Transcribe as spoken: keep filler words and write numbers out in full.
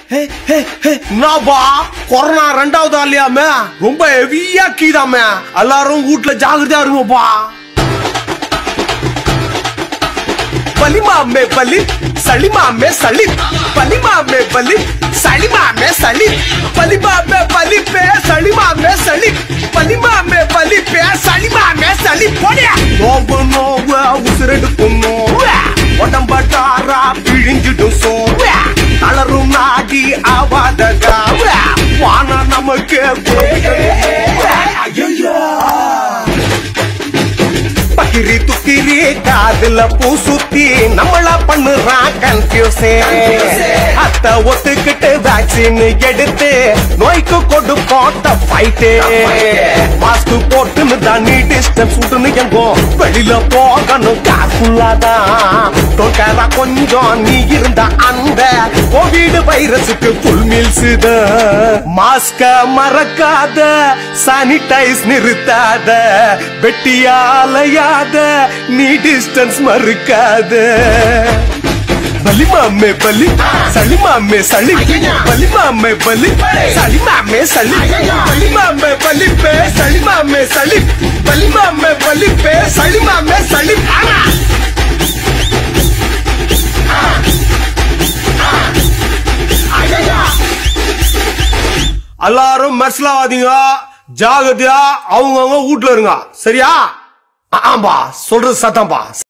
என்னப்பா கொரோனா ரெண்டாவது ஆளியாமே ரொம்ப ஹெவியா கீதாமே எல்லாரும் வீட்டுல ஜாகிரதையா இருங்கப்பா. பலிமா மே பலி சளிமா மே சளி பலிமா மே பலி சளிமா மே சளி பலிமா மே பலி பே சளிமா மே சளி பலிமா மே பலி பே சளிமா மே சளி போடியா. நோவு நோவு உசுரெடுக்கும் நோவு உடம்பட்டாரா பிழிஞ்சிடும் சோவு தளரும் நாடி ஆவாதகா வானா நமக்கு பக்கிரி துக்கிரி காதுல பூசுத்தி நம்மள பண்ணுறான் கன்ஃபியூஸே. அத்த ஒத்துக்கிட்டு வேக்சின் எடுத்து நோய்க்கு கொடுப்போம் ஃபைட்டே. மாஸ்க் போட்டுன்னு தான் நீ டிஸ்டன்ஸ் விட்டுன்னு எங்கோ வெளியில போகணும் காசுலாதான் டோக்கரா கொஞ்சம் நீ இருந்த அந்த கோவிட் வைரஸுக்கு ஃபுல் மீல்ஸ் தான். மாஸ்க மறக்காத சானிடைஸ் நிறுத்தாத வெட்டியாலையா நீ டிஸ்டன்ஸ் மறுக்காத. பலிமா மே பலி சளிமா மே சளி பலிமா மே பலி சளிமா மே சளி பலிமா மே பலி பே சளிமா மே சளி பலிமா மே பலி பே சளிமா மே சளி. எல்லாரும் மெர்சலாதீங்க, ஜாகிரதையா அவங்கவுங்க வீட்டுல இருங்க சரியா? ஆம்பா சொல்றது சத்தம்பா.